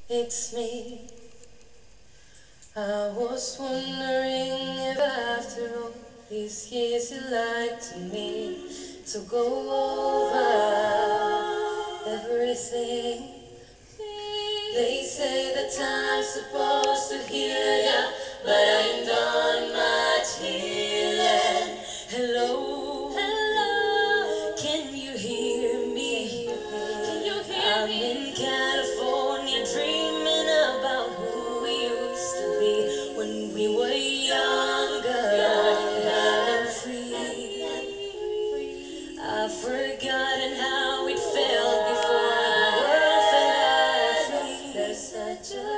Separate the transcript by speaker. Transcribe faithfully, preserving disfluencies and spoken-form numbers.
Speaker 1: It's me. I was wondering if after all these years you'd like to me to go over everything. They say that time's supposed to heal ya, but I ain't done much healing. Hello, hello, can you hear me? Can you hear I'm me? In California dreaming about who we used to be when we were younger, younger and free. I've forgotten how it felt before the world felt free. There's such a